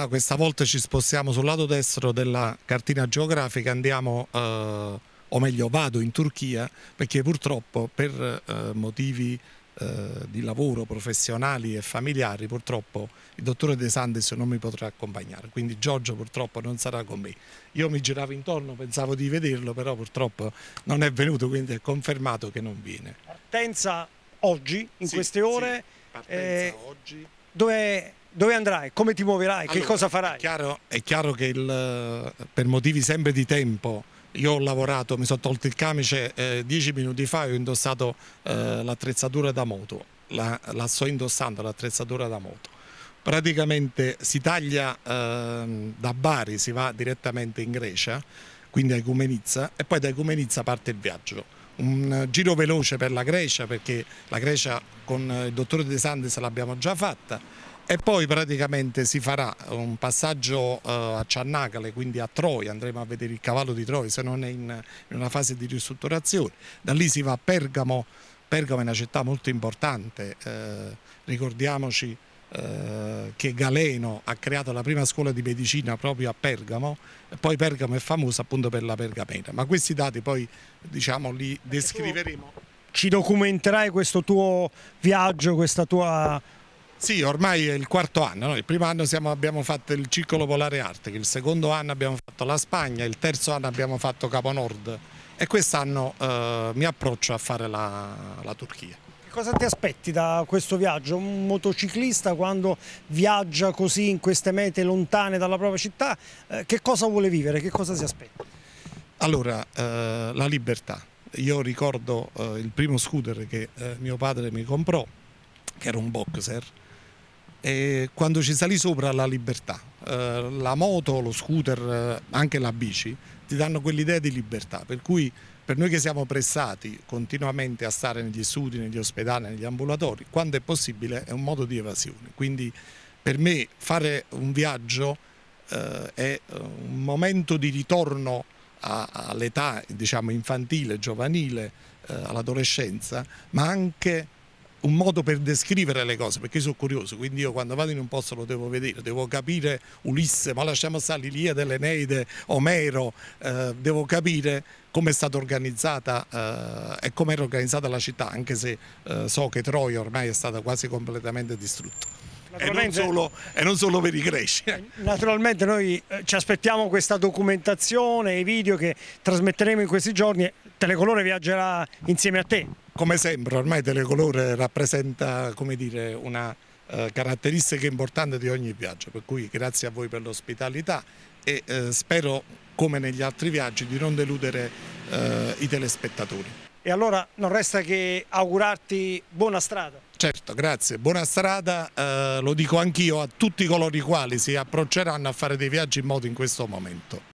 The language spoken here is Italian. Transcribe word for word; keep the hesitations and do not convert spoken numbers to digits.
volta, questa volta ci spostiamo sul lato destro della cartina geografica, andiamo, eh, o meglio vado in Turchia, perché purtroppo per eh, motivi eh, di lavoro, professionali e familiari, purtroppo il dottore De Santis non mi potrà accompagnare, quindi Giorgio purtroppo non sarà con me. Io mi giravo intorno, pensavo di vederlo, però purtroppo non è venuto, quindi è confermato che non viene. Partenza oggi, in Sì, queste ore, sì, partenza eh, oggi. dove, dove andrai? Come ti muoverai? Allora, che cosa farai? È chiaro, è chiaro che il, per motivi sempre di tempo, io ho lavorato, mi sono tolto il camice eh, dieci minuti fa e ho indossato eh, l'attrezzatura da moto, la, la sto indossando l'attrezzatura da moto. Praticamente si taglia eh, da Bari, si va direttamente in Grecia, quindi a Igoumenitsa, e poi da Igoumenitsa parte il viaggio. Un giro veloce per la Grecia, perché la Grecia con il dottore De Santis l'abbiamo già fatta, e poi praticamente si farà un passaggio uh, a Ciannacale, quindi a Troia, andremo a vedere il cavallo di Troia, se non è in, in una fase di ristrutturazione. Da lì si va a Pergamo. Pergamo è una città molto importante, eh, ricordiamoci eh, che Galeno ha creato la prima scuola di medicina proprio a Pergamo, e poi Pergamo è famosa appunto per la pergamena, ma questi dati poi diciamo li descriveremo. Ci documenterai questo tuo viaggio, questa tua... Sì, ormai è il quarto anno, no? Il primo anno siamo, abbiamo fatto il Circolo Polare Artico, il secondo anno abbiamo fatto la Spagna, il terzo anno abbiamo fatto Capo Nord e quest'anno eh, mi approccio a fare la, la Turchia. Che cosa ti aspetti da questo viaggio? Un motociclista quando viaggia così in queste mete lontane dalla propria città, eh, che cosa vuole vivere? Che cosa si aspetta? Allora, eh, la libertà. Io ricordo eh, il primo scooter che eh, mio padre mi comprò, che era un Boxer, e quando ci salì sopra la libertà, eh, la moto, lo scooter, eh, anche la bici, ti danno quell'idea di libertà, per cui per noi che siamo pressati continuamente a stare negli studi, negli ospedali, negli ambulatori, quando è possibile è un modo di evasione. Quindi per me fare un viaggio eh, è un momento di ritorno all'età diciamo infantile, giovanile, eh, all'adolescenza, ma anche un modo per descrivere le cose, perché io sono curioso, quindi io quando vado in un posto lo devo vedere, devo capire Ulisse, ma lasciamo stare l'Iliade, l'Eneide, Omero, eh, devo capire come è stata organizzata eh, e come era organizzata la città, anche se eh, so che Troia ormai è stata quasi completamente distrutta. E non, solo, e non solo per i greci. Naturalmente noi ci aspettiamo questa documentazione, i video che trasmetteremo in questi giorni. Telecolore viaggerà insieme a te. Come sempre, ormai Telecolore rappresenta, come dire, una eh, caratteristica importante di ogni viaggio, per cui grazie a voi per l'ospitalità e eh, spero, come negli altri viaggi, di non deludere eh, i telespettatori. E allora non resta che augurarti buona strada. Certo, grazie. Buona strada, eh, lo dico anch'io a tutti coloro i quali si approcceranno a fare dei viaggi in moto in questo momento.